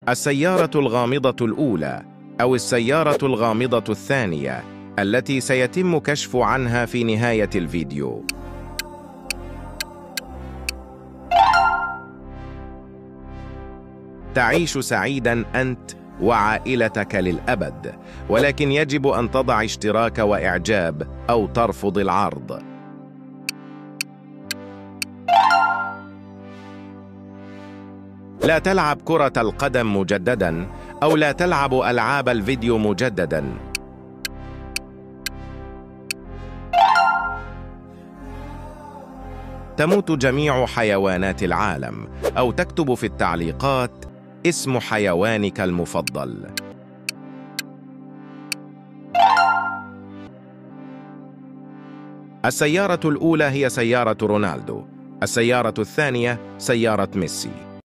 السيارة الغامضة الأولى أو السيارة الغامضة الثانية التي سيتم كشف عنها في نهاية الفيديو. تعيش سعيداً أنت وعائلتك للأبد، ولكن يجب أن تضع اشتراك وإعجاب أو ترفض العرض. لا تلعب كرة القدم مجدداً أو لا تلعب ألعاب الفيديو مجدداً. تموت جميع حيوانات العالم أو تكتب في التعليقات اسم حيوانك المفضل. السيارة الأولى هي سيارة رونالدو، السيارة الثانية سيارة ميسي.